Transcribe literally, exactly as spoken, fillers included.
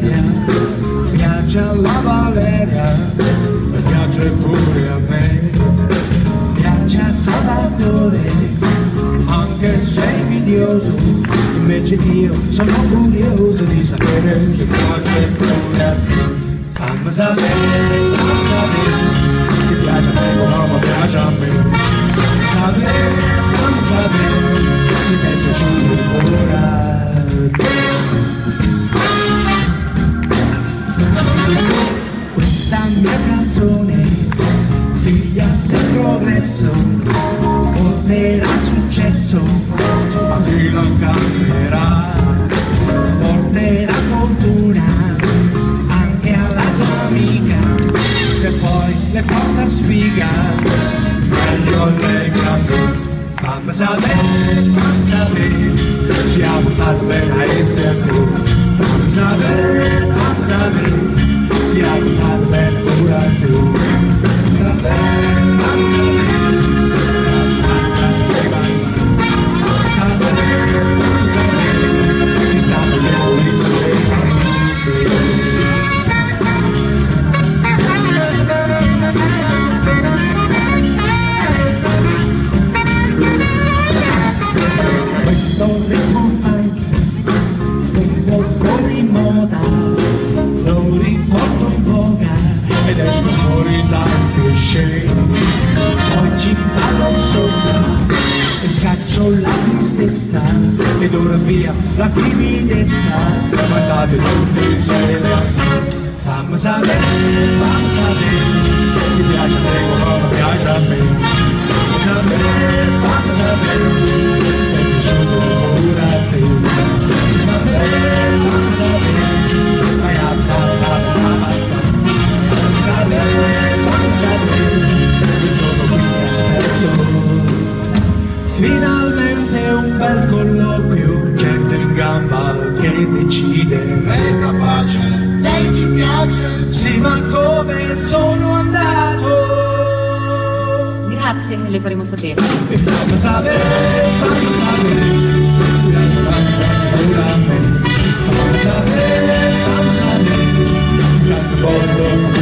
Valeria, piace alla Valeria, e piace pure a me, piace a Salvatore, anche se è invidioso, invece io sono curioso di sapere se piace pure a te. Fammi sapere, fammi sapere, se piace a me come piace a me, fammi sapere, fammi sapere, se ti è piaciuto ancora. Questa mia canzone, figlia del progresso, porterà successo a chi la canterà, porterà fortuna anche alla tua amica, se poi le porta sfiga, meglio lei che a me. Fammi sapere, fammi sapere, siamo tanto bene a essere tu. Fammi sapere, fammi sapere, siamo tanto bene pure a tu. Fammi sapere, fammi sapere, fammi sapere, fammi sapere, si sta bene insieme. Questo ritmo funky, un po' fuori moda, lo riporto in voga ed esco fuori dal cliché. Poi ci ballo sopra e scaccio la tristezza ed ora via la timidezza, guardate tutti insieme. Fammi sapere, fammi sapere, se piace a te come piace a me. Fammi sapere, fammi sapere, se ti è piaciuto pure a te. Fammi sapere, fammi sapere, vai a parlare. Fammi sapere, fammi sapere, io sono qui che aspetto. Finalmente un bel colloquio, gente in gamba che decide. Lei è capace, lei ci piace. Sì, ma come sono andato? Grazie, le faremo sapere. E fammi sapere, fammi sapere, fammi sapere, fammi sapere, fammi sapere, se tanto voglio